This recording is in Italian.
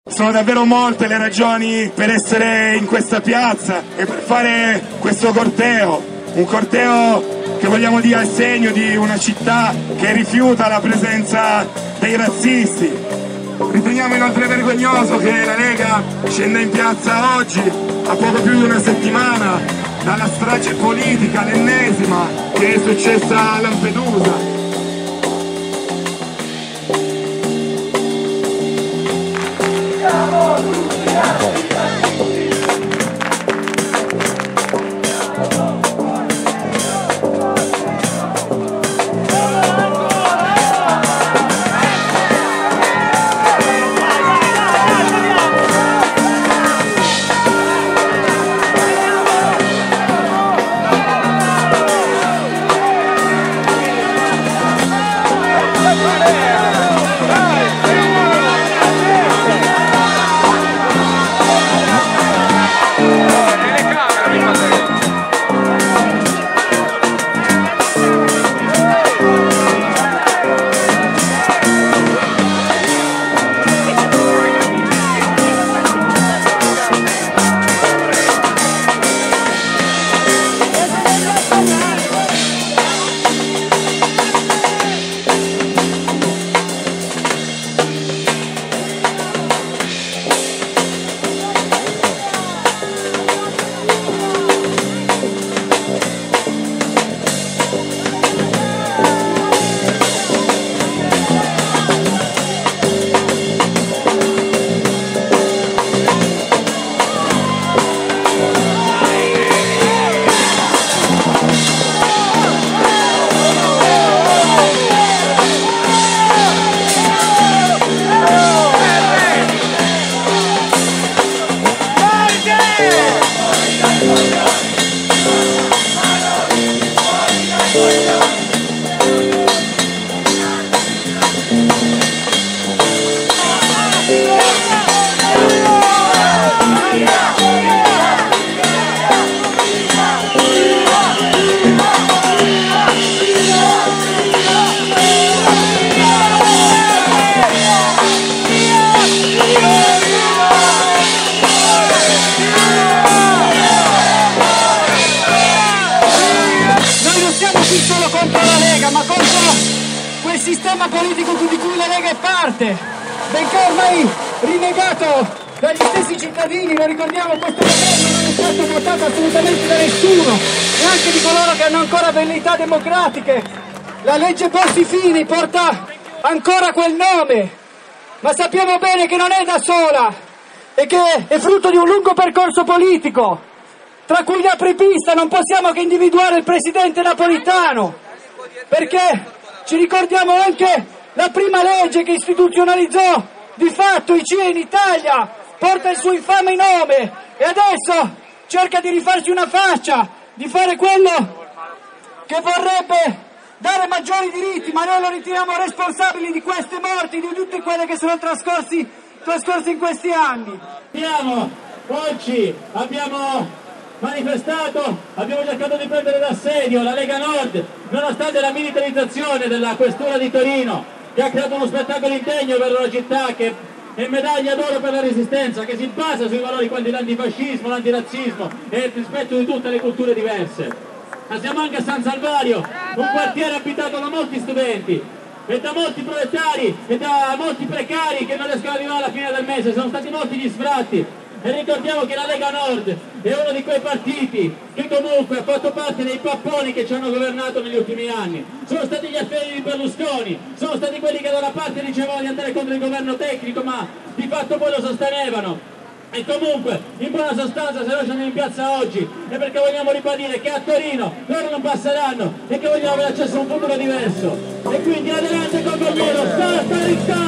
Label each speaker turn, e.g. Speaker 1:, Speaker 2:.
Speaker 1: Sono davvero molte le ragioni per essere in questa piazza e per fare questo corteo, un corteo che vogliamo dire al segno di una città che rifiuta la presenza dei razzisti. Riteniamo inoltre vergognoso che la Lega scenda in piazza oggi, a poco più di una settimana dalla strage politica, l'ennesima, che è successa a Lampedusa.
Speaker 2: Sistema politico di cui la Lega è parte, benché ormai rinnegato dagli stessi cittadini. Lo ricordiamo, questo governo non è stato votato assolutamente da nessuno, neanche di coloro che hanno ancora velleità democratiche. La legge Bossi-Fini porta ancora quel nome, ma sappiamo bene che non è da sola e che è frutto di un lungo percorso politico, tra cui gli apripista. Non possiamo che individuare il presidente Napolitano, perché ci ricordiamo anche la prima legge che istituzionalizzò di fatto i CIE in Italia, porta il suo infame nome e adesso cerca di rifarsi una faccia, di fare quello che vorrebbe dare maggiori diritti, ma noi lo ritiriamo responsabili di queste morti, di tutte quelle che sono trascorsi in questi anni.
Speaker 3: Oggi abbiamo manifestato, abbiamo cercato di prendere d'assedio la Lega Nord, nonostante la militarizzazione della questura di Torino, che ha creato uno spettacolo indegno per una città che è medaglia d'oro per la resistenza, che si basa sui valori quali l'antifascismo, l'antirazzismo e il rispetto di tutte le culture diverse. Ma siamo anche a San Salvario, un quartiere abitato da molti studenti e da molti proletari e da molti precari che non riescono ad arrivare alla fine del mese. Sono stati molti gli sfratti. E ricordiamo che la Lega Nord è uno di quei partiti che comunque ha fatto parte dei papponi che ci hanno governato negli ultimi anni. Sono stati gli affari di Berlusconi, sono stati quelli che da una parte dicevano di andare contro il governo tecnico, ma di fatto poi lo sostenevano. E comunque, in buona sostanza, se noi siamo in piazza oggi è perché vogliamo ribadire che a Torino loro non passeranno e che vogliamo avere accesso a un futuro diverso. E quindi adelante con il loro, sta